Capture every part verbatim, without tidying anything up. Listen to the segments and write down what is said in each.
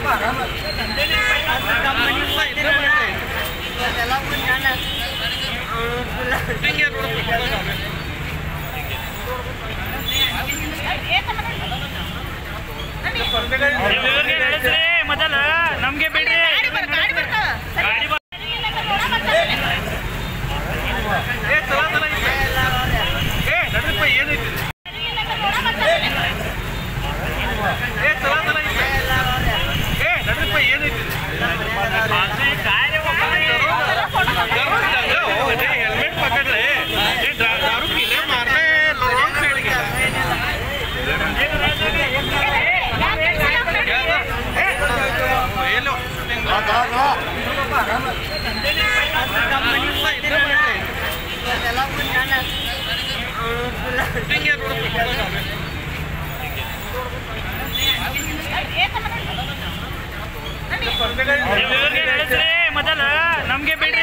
ಮೊದಲ ನಮ್ಗೆ ಬಿಡ್ರಿ हेलमेट पकड़ रहे दारू पीले मारने रॉन्ग साइड के ಮೊದಲ ನಮ್ಗೆ ಬಿಡ್ರಿ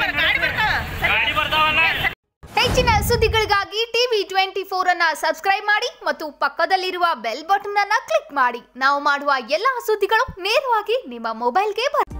ಹೆಚ್ಚಿನ ಸುದ್ದಿಗಳಿಗಾಗಿ ಟಿವಿ ಟ್ವೆಂಟಿ ಫೋರ್ ಅನ್ನ ಸಬ್ಸ್ಕ್ರೈಬ್ ಮಾಡಿ ಮತ್ತು ಪಕ್ಕದಲ್ಲಿರುವ ಬೆಲ್ ಬಟನ್ ಅನ್ನ ಕ್ಲಿಕ್ ಮಾಡಿ. ನಾವು ಮಾಡುವ ಎಲ್ಲಾ ಸುದ್ದಿಗಳು ನೇರವಾಗಿ ನಿಮ್ಮ ಮೊಬೈಲ್ಗೆ ಬರುತ್ತೆ.